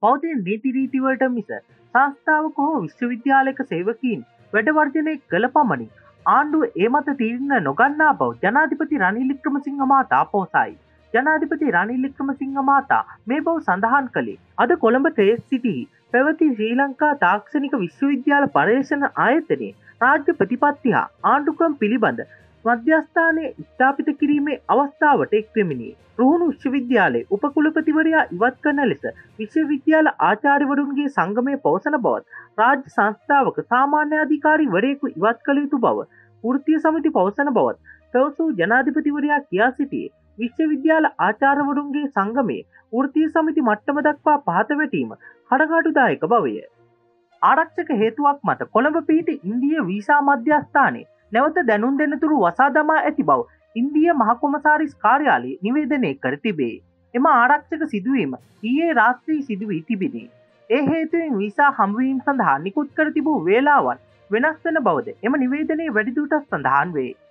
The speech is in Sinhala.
පවතින නීති රීතිවලට මිස සංස්ථාවක හෝ විශ්වවිද්‍යාලයක සේවකීන් වැඩ වර්ජනය කළ පමණින් ආණ්ඩුව ඒ මත තීරණ නොගන්නා බව ජනාධිපති රනිල් වික්‍රමසිංහ මහතා පවසයි. ජනාධිපති රනිල් වික්‍රමසිංහ මහතා මේ බව සඳහන් කළේ අද කොළඹ ට්‍රේස් සිටිහි පැවති ශ්‍රී ලංකා තාක්ෂණික විශ්වවිද්‍යාල පර්යේෂණ ආයතනයේ රාජ්‍ය ප්‍රතිපත්ති හා ආණ්ඩුක්‍රම පිළිබඳ මධ්‍යස්ථානයේ ස්ථාපිත කිරීමේ අවස්ථාවට එක්වෙමිනි. රුහුණු විශ්වවිද්‍යාලයේ උපකුලපතිවරයා ඉවත් කරන ලෙස විශ්වවිද්‍යාල ආචාර්යවරුන්ගේ සංගමය පවසන බවත් රාජ්‍ය සංස්ථාවක සාමාන්‍ය අධිකාරීවරයෙකු ඉවත් කළ යුතු බව වෘත්තීය සමිති පවසන බවත් පැවසූ ජනාධිපතිවරයා කියා සිටියේ විශ්වවිද්‍යාල ආචාර්යවරුන්ගේ සංගමයේ වෘත්තීය සමිති මට්ටම දක්වා පහත වැටීම කඩකාටුදායක බවය. ආරක්ෂක හේතුවක් මත කොළඹ පිහිටි ඉන්දීය වීසා මධ්‍යස්ථානයේ නැවත දැනුම් දෙනතුරු වසා දමා ඇති බව ඉන්දීය මහ කොමසාරිස් කාර්යාලය නිවේදනය කර තිබේ. එම ආරක්ෂක සිදුවීම ඊයේ රාත්‍රී සිදු වී තිබිණි. ඒ හේතුවෙන් වීසා හමුවීම සඳහා නිකුත් කර තිබූ වේලාවන් වෙනස් වන බවද එම නිවේදනයේ වැඩිදුරටත් සඳහන් වේ.